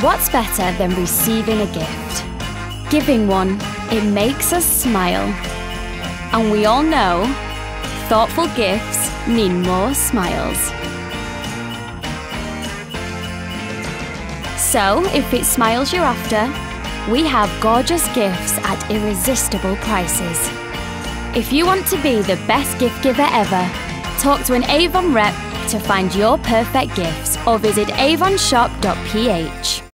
what's better than receiving a gift? Giving one, it makes us smile. And we all know, thoughtful gifts mean more smiles. So, if it's smiles you're after, we have gorgeous gifts at irresistible prices. If you want to be the best gift giver ever, talk to an Avon rep to find your perfect gifts or visit avonshop.ph.